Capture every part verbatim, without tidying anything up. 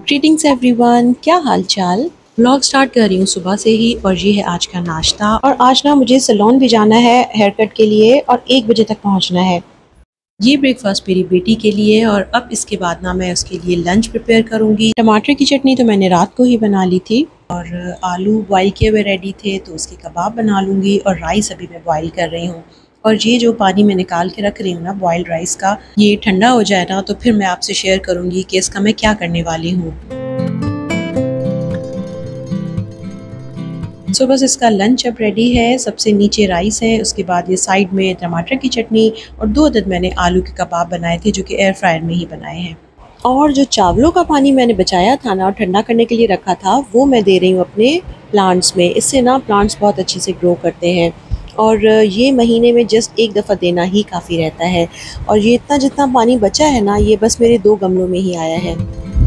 Greetings everyone, क्या हाल चाल। Vlog start कर रही हूँ सुबह से ही और ये है आज का नाश्ता। और आज ना मुझे सैलून भी जाना है हेयर कट के लिए और एक बजे तक पहुँचना है। ये ब्रेकफास्ट मेरी बेटी के लिए है और अब इसके बाद ना मैं उसके लिए लंच प्रिपेयर करूँगी। टमाटर की चटनी तो मैंने रात को ही बना ली थी और आलू बॉईल किए हुए रेडी थे तो उसके कबाब बना लूँगी और राइस अभी मैं बॉईल कर रही हूँ। और ये जो पानी मैं निकाल के रख रही हूँ ना बॉइल्ड राइस का, ये ठंडा हो जाए ना तो फिर मैं आपसे शेयर करूँगी कि इसका मैं क्या करने वाली हूँ। सो बस इसका लंच अब रेडी है। सबसे नीचे राइस है, उसके बाद ये साइड में टमाटर की चटनी और दो अदद मैंने आलू के कबाब बनाए थे जो कि एयर फ्रायर में ही बनाए हैं। और जो चावलों का पानी मैंने बचाया था ना और ठंडा करने के लिए रखा था वो मैं दे रही हूँ अपने प्लांट्स में। इससे ना प्लांट्स बहुत अच्छे से ग्रो करते हैं और ये महीने में जस्ट एक दफ़ा देना ही काफ़ी रहता है। और ये इतना जितना पानी बचा है ना ये बस मेरे दो गमलों में ही आया है।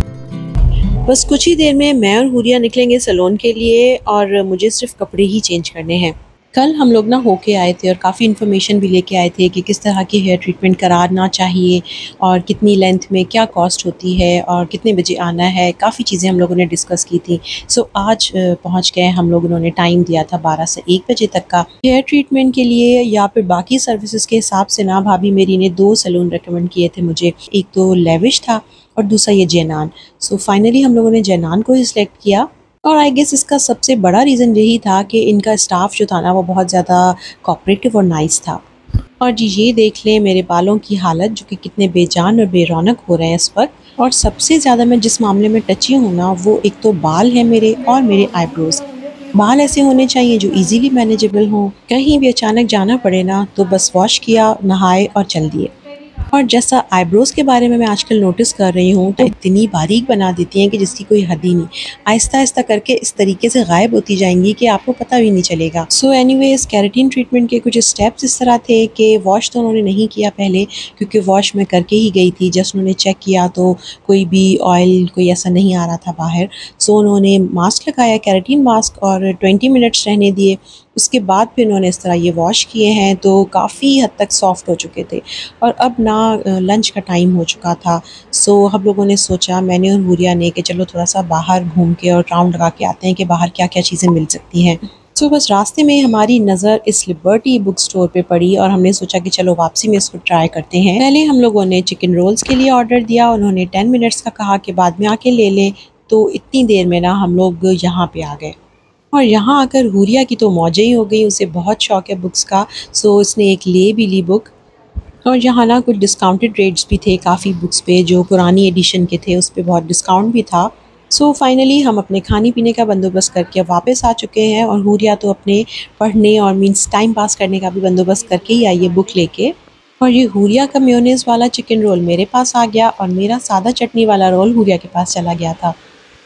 बस कुछ ही देर में मैं और हुरिया निकलेंगे सैलून के लिए और मुझे सिर्फ कपड़े ही चेंज करने हैं। कल हम लोग ना होके आए थे और काफ़ी इन्फॉर्मेशन भी लेके आए थे कि किस तरह की हेयर ट्रीटमेंट कराना चाहिए और कितनी लेंथ में क्या कॉस्ट होती है और कितने बजे आना है। काफ़ी चीज़ें हम लोगों ने डिस्कस की थी। सो आज पहुंच गए हम लोगों ने। टाइम दिया था बारह से एक बजे तक का। हेयर ट्रीटमेंट के लिए या फिर बाकी सर्विसेज के हिसाब से ना भाभी मेरी ने दो सैलून रिकमेंड किए थे मुझे। एक तो लेविश था और दूसरा ये जैनान। सो फाइनली हम लोगों ने जैनान को ही सिलेक्ट किया और आई गेस इसका सबसे बड़ा रीज़न यही था कि इनका स्टाफ जो था ना वो बहुत ज़्यादा कोऑपरेटिव और नाइस था। और जी ये देख लें मेरे बालों की हालत जो कि कितने बेजान और बेरौनक हो रहे हैं इस वक्त। और सबसे ज़्यादा मैं जिस मामले में टची हूँ ना वो एक तो बाल है मेरे और मेरे आईब्रोज़। बाल ऐसे होने चाहिए जो इजीली मैनेजेबल हों, कहीं भी अचानक जाना पड़े ना तो बस वॉश किया, नहाए और चल दिए। और जैसा आईब्रोज़ के बारे में मैं आजकल नोटिस कर रही हूँ तो इतनी बारीक बना देती हैं कि जिसकी कोई हद ही नहीं। आहिस्ता आहिस्ता करके इस तरीके से गायब होती जाएंगी कि आपको पता भी नहीं चलेगा। सो एनीवेज केराटिन ट्रीटमेंट के कुछ स्टेप्स इस तरह थे कि वॉश तो उन्होंने नहीं किया पहले क्योंकि वॉश मैं करके ही गई थी। जस्ट उन्होंने चेक किया तो कोई भी ऑयल कोई ऐसा नहीं आ रहा था बाहर। सो उन्होंने मास्क लगाया, केराटिन मास्क, और ट्वेंटी मिनट्स रहने दिए। उसके बाद फिर उन्होंने इस तरह ये वॉश किए हैं तो काफ़ी हद तक सॉफ्ट हो चुके थे। और अब ना लंच का टाइम हो चुका था। सो हम लोगों ने सोचा, मैंने और हुरिया ने, कि चलो थोड़ा सा बाहर घूम के और राउंड लगा के आते हैं कि बाहर क्या क्या चीज़ें मिल सकती हैं। सो बस रास्ते में हमारी नज़र इस लिबर्टी बुक स्टोर पे पड़ी और हमने सोचा कि चलो वापसी में इसको ट्राई करते हैं। पहले हम लोगों ने चिकन रोल्स के लिए ऑर्डर दिया। उन्होंने टेन मिनट्स का कहा कि बाद में आके ले लें। तो इतनी देर में ना हम लोग यहाँ पे आ गए और यहाँ आकर हुरिया की तो मौजें ही हो गई। उसे बहुत शौक है बुक्स का। सो उसने एक ले भी ली बुक। और यहाँ ना कुछ डिस्काउंटेड रेट्स भी थे काफ़ी बुक्स पे जो पुरानी एडिशन के थे, उस पर बहुत डिस्काउंट भी था। सो so, फाइनली हम अपने खाने पीने का बंदोबस्त करके वापस आ चुके हैं और हुरिया तो अपने पढ़ने और मीन्स टाइम पास करने का भी बंदोबस्त करके ही आई है बुक लेके। और ये हुरिया का मेयोनेज़ वाला चिकन रोल मेरे पास आ गया और मेरा सादा चटनी वाला रोल हुरिया के पास चला गया था।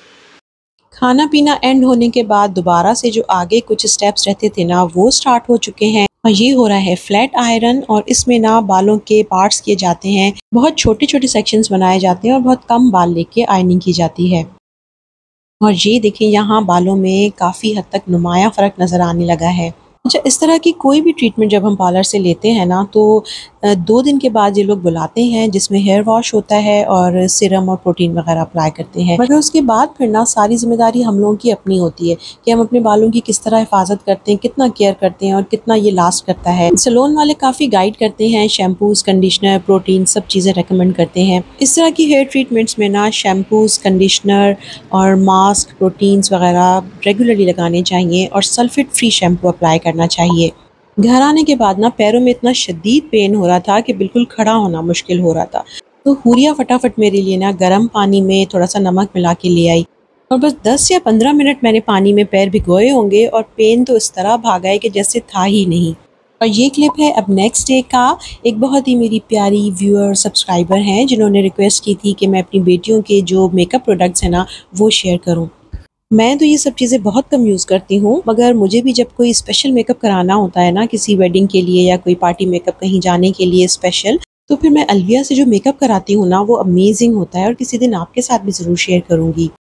खाना पीना एंड होने के बाद दोबारा से जो आगे कुछ स्टेप्स रहते थे ना वो स्टार्ट हो चुके हैं। और ये हो रहा है फ्लैट आयरन और इसमें ना बालों के पार्ट्स किए जाते हैं। बहुत छोटे छोटे सेक्शंस बनाए जाते हैं और बहुत कम बाल लेके आयरनिंग की जाती है। और ये देखिए यहाँ बालों में काफ़ी हद तक नुमाया फ़र्क नज़र आने लगा है। अच्छा, इस तरह की कोई भी ट्रीटमेंट जब हम पार्लर से लेते हैं ना तो दो दिन के बाद ये लोग बुलाते हैं जिसमें हेयर वॉश होता है और सिरम और प्रोटीन वगैरह अप्लाई करते हैं। मगर उसके बाद फिर ना सारी जिम्मेदारी हम लोगों की अपनी होती है कि हम अपने बालों की किस तरह हिफाजत करते हैं, कितना केयर करते हैं और कितना ये लास्ट करता है। सैलून वाले काफ़ी गाइड करते हैं, शैम्पूज़, कंडीशनर, प्रोटीन सब चीज़ें रिकमेंड करते हैं। इस तरह की हेयर ट्रीटमेंट्स में ना शैम्पूज़, कंडीशनर और मास्क, प्रोटीन्स वगैरह रेगुलरली लगाने चाहिए और सल्फेट फ्री शैम्पू अप्लाई करना चाहिए। घर आने के बाद ना पैरों में इतना शदीद पेन हो रहा था कि बिल्कुल खड़ा होना मुश्किल हो रहा था। तो हुरिया फटाफट मेरे लिए ना गर्म पानी में थोड़ा सा नमक मिला के ले आई और बस दस या पंद्रह मिनट मैंने पानी में पैर भिगोए होंगे और पेन तो इस तरह भागा है कि जैसे था ही नहीं। और ये क्लिप है अब नेक्स्ट डे का। एक बहुत ही मेरी प्यारी व्यूअर सब्सक्राइबर हैं जिन्होंने रिक्वेस्ट की थी कि मैं अपनी बेटियों के जो मेकअप प्रोडक्ट्स हैं ना वो शेयर करूँ। मैं तो ये सब चीज़ें बहुत कम यूज़ करती हूँ मगर मुझे भी जब कोई स्पेशल मेकअप कराना होता है ना किसी वेडिंग के लिए या कोई पार्टी मेकअप कहीं जाने के लिए स्पेशल, तो फिर मैं अलविया से जो मेकअप कराती हूँ ना वो अमेजिंग होता है और किसी दिन आपके साथ भी ज़रूर शेयर करूँगी। सो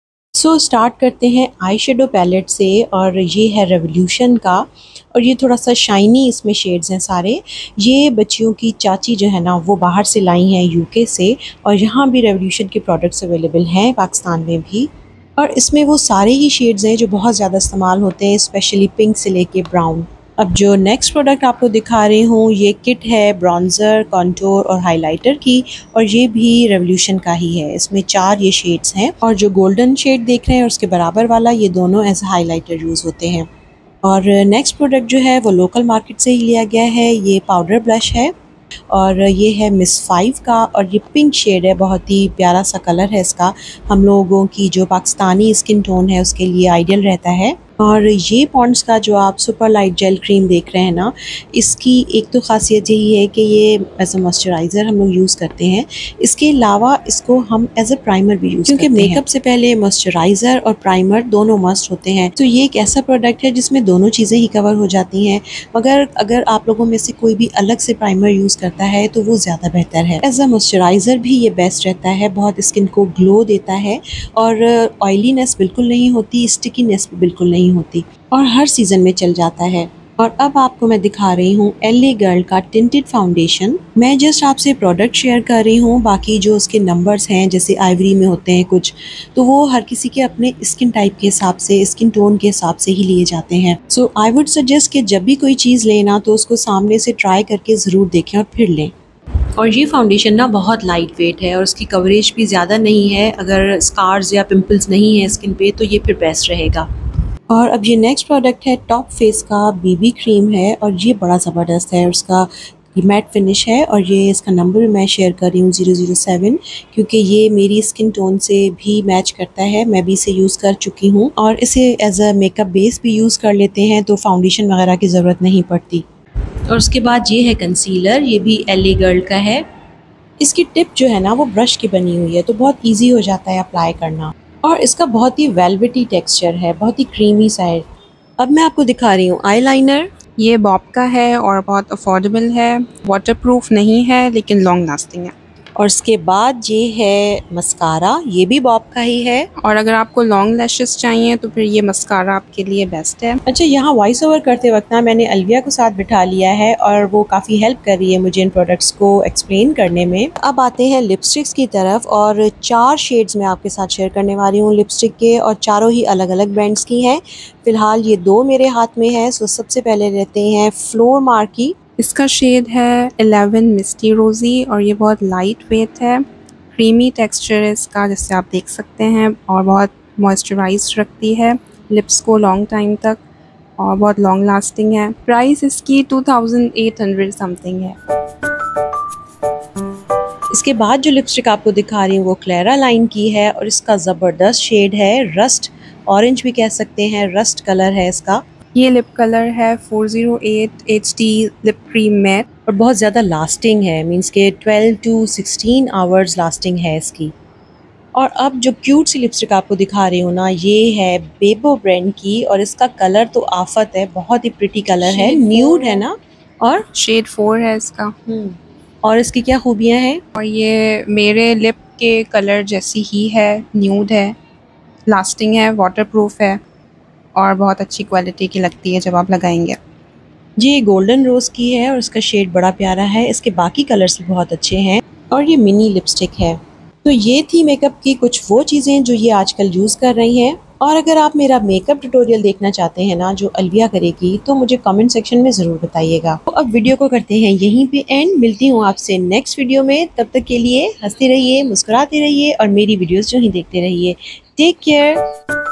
सो स्टार्ट करते हैं आई शेडो पैलेट से, और ये है रेवोल्यूशन का, और ये थोड़ा सा शाइनी इसमें शेड्स हैं सारे। ये बच्चियों की चाची जो है ना वो बाहर से लाई हैं यूके से, और यहाँ भी रेवोल्यूशन के प्रोडक्ट्स अवेलेबल हैं पाकिस्तान में भी। और इसमें वो सारे ही शेड्स हैं जो बहुत ज़्यादा इस्तेमाल होते हैं, स्पेशली पिंक से लेके ब्राउन। अब जो नेक्स्ट प्रोडक्ट आपको दिखा रही हूँ ये किट है ब्रॉन्ज़र, कॉन्टोर और हाइलाइटर की, और ये भी रेवोल्यूशन का ही है। इसमें चार ये शेड्स हैं, और जो गोल्डन शेड देख रहे हैं उसके बराबर वाला ये दोनों एज हाइलाइटर यूज़ होते हैं। और नेक्स्ट प्रोडक्ट जो है वो लोकल मार्केट से ही लिया गया है। ये पाउडर ब्लश है, और ये है मिस फाइव का, और ये पिंक शेड है, बहुत ही प्यारा सा कलर है इसका। हम लोगों की जो पाकिस्तानी स्किन टोन है उसके लिए आइडियल रहता है। और ये पॉन्ड्स का जो आप सुपर लाइट जेल क्रीम देख रहे हैं ना, इसकी एक तो ख़ासियत यही है कि ये एज अ मॉइस्चराइज़र हम लोग यूज़ करते हैं। इसके अलावा इसको हम एज अ प्राइमर भी यूज़ करते हैं, क्योंकि मेकअप से पहले मॉइस्चराइज़र और प्राइमर दोनों मस्ट होते हैं। तो ये एक ऐसा प्रोडक्ट है जिसमें दोनों चीज़ें ही कवर हो जाती हैं। मगर अगर आप लोगों में से कोई भी अलग से प्राइमर यूज़ करता है तो वो ज़्यादा बेहतर है। एज अ मॉइस्चराइज़र भी ये बेस्ट रहता है, बहुत स्किन को ग्लो देता है, और ऑयलीनेस बिल्कुल नहीं होती, स्टिकीनेस भी बिल्कुल नहीं होती, और हर सीज़न में चल जाता है। और अब आपको मैं दिखा रही हूँ एलए गर्ल का टिंटेड फाउंडेशन। मैं जस्ट आपसे प्रोडक्ट शेयर कर रही हूँ, बाकी जो उसके नंबर्स हैं जैसे आइवरी में होते हैं कुछ, तो वो हर किसी के अपने स्किन टाइप के हिसाब से, स्किन टोन के हिसाब से ही लिए जाते हैं। सो आई वुड सजेस्ट कि जब भी कोई चीज़ लेना तो उसको सामने से ट्राई करके ज़रूर देखें और फिर लें। और ये फाउंडेशन ना बहुत लाइट वेट है, और उसकी कवरेज भी ज़्यादा नहीं है। अगर स्कार्स या पिंपल्स नहीं है स्किन पे तो ये फिर बेस्ट रहेगा। और अब ये नेक्स्ट प्रोडक्ट है टॉप फेस का बीबी क्रीम है, और ये बड़ा ज़बरदस्त है। उसका मैट फिनिश है, और ये इसका नंबर भी मैं शेयर कर रही हूँ ज़ीरो ज़ीरो सेवन, क्योंकि ये मेरी स्किन टोन से भी मैच करता है। मैं भी इसे यूज़ कर चुकी हूँ, और इसे एज अ मेकअप बेस भी यूज़ कर लेते हैं, तो फाउंडेशन वगैरह की ज़रूरत नहीं पड़ती। और उसके बाद ये है कंसीलर, ये भी एलए गर्ल का है। इसकी टिप जो है ना वो ब्रश की बनी हुई है, तो बहुत ईजी हो जाता है अप्लाई करना, और इसका बहुत ही वेलवेटी टेक्सचर है, बहुत ही क्रीमी सा है। अब मैं आपको दिखा रही हूँ आईलाइनर। ये बॉब का है और बहुत अफोर्डेबल है, वाटरप्रूफ नहीं है लेकिन लॉन्ग लास्टिंग है। और इसके बाद ये है मस्कारा, ये भी बॉब का ही है। और अगर आपको लॉन्ग लैशेस चाहिए तो फिर ये मस्कारा आपके लिए बेस्ट है। अच्छा, यहाँ वॉइस ओवर करते वक्त ना मैंने अलविया को साथ बिठा लिया है, और वो काफ़ी हेल्प कर रही है मुझे इन प्रोडक्ट्स को एक्सप्लेन करने में। अब आते हैं लिपस्टिक्स की तरफ, और चार शेड्स मैं आपके साथ शेयर करने वाली हूँ लिपस्टिक के, और चारों ही अलग अलग ब्रांड्स की हैं। फ़िलहाल ये दो मेरे हाथ में है। सो सबसे पहले लेते हैं फ्लोर मार्क की। इसका शेड है इलेवन मिस्टी रोज़ी, और ये बहुत लाइट वेट है, क्रीमी टेक्सचर है इसका जैसे आप देख सकते हैं, और बहुत मॉइस्चराइज्ड रखती है लिप्स को लॉन्ग टाइम तक, और बहुत लॉन्ग लास्टिंग है। प्राइस इसकी two thousand eight hundred something है। इसके बाद जो लिपस्टिक आपको दिखा रही हूँ वो क्लेरा लाइन की है, और इसका ज़बरदस्त शेड है रस्ट ऑरेंज भी कह सकते हैं, रस्ट कलर है इसका। ये लिप कलर है four zero eight H D lip cream matte, और बहुत ज़्यादा लास्टिंग है, मींस के twelve to sixteen hours lasting है इसकी। और अब जो क्यूट सी लिपस्टिक आपको दिखा रही हूँ ना, ये है बेबो ब्रांड की, और इसका कलर तो आफत है, बहुत ही प्रिटी कलर है, न्यूड है ना, और शेड फोर है इसका। और इसकी क्या खूबियाँ हैं? और ये मेरे लिप के कलर जैसी ही है, न्यूड है, लास्टिंग है, वाटरप्रूफ है, और बहुत अच्छी क्वालिटी की लगती है जब आप लगाएंगे। ये गोल्डन रोज़ की है, और इसका शेड बड़ा प्यारा है। इसके बाकी कलर्स भी बहुत अच्छे हैं, और ये मिनी लिपस्टिक है। तो ये थी मेकअप की कुछ वो चीज़ें जो ये आजकल यूज़ कर रही हैं। और अगर आप मेरा मेकअप ट्यूटोरियल देखना चाहते हैं ना जो अलविया करेगी, तो मुझे कमेंट सेक्शन में ज़रूर बताइएगा। तो अब वीडियो को करते हैं यहीं पे एंड, मिलती हूँ आपसे नेक्स्ट वीडियो में। तब तक के लिए हंसते रहिए, मुस्कुराते रहिए, और मेरी वीडियोस जो ही देखते रहिए। Take care.